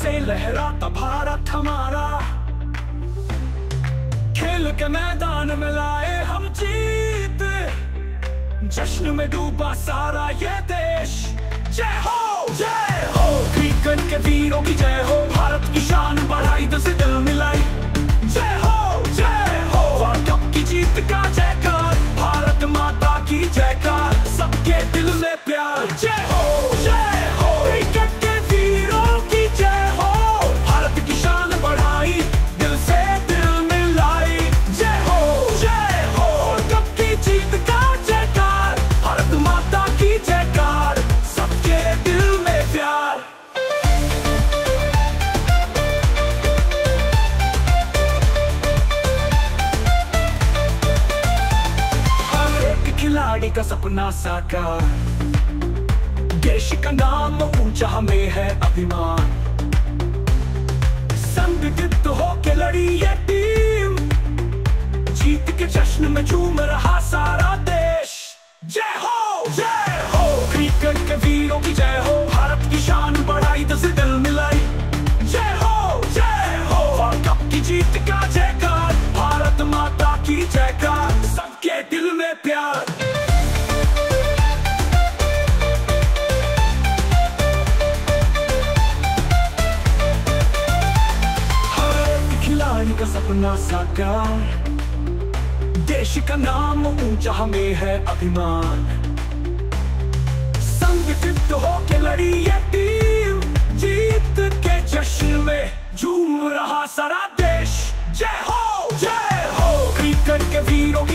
से लहराता भारत हमारा, खेल के मैदान में लाए हम जीत, जश्न में डूबा सारा ये देश। जय हो जय हो, क्रिकेट के वीरों की जय हो, भारत की शान बढ़ाई दिल से दिल मिलाई। जय हो वर्ल्ड कप की जीत का जयकार, भारत माता की जयकार, सबके दिल में प्यार। जय हो क्रिकेट के वीरों की जय हो, भारत की शान बढ़ाई दिल से दिल मिलाई। जय हो वर्ल्ड कप की जीत का जयकार, भारत माता की जयकार, सबके दिल में प्यार। खिलाड़ी का सपना साकार, देश का नाम ऊंचा हमें है अभिमान, संगठित होके लड़ी ये टीम, जीत के जश्न में झूम रहा सारा देश। जय हो क्रिकेट के वीरों की जय हो, भारत की शान बढ़ाई दिल से दिल मिलाई। जय हो वर्ल्ड कप की जीत का जयकार, भारत माता की जयकार, सबके दिल में प्यार। का सपना साकार, देश का नाम ऊंचा हमें है अभिमान, संगठित होके लड़ी ये टीम, जीत के जश्न में झूम रहा सारा देश। जय हो क्रिकेट के वीरों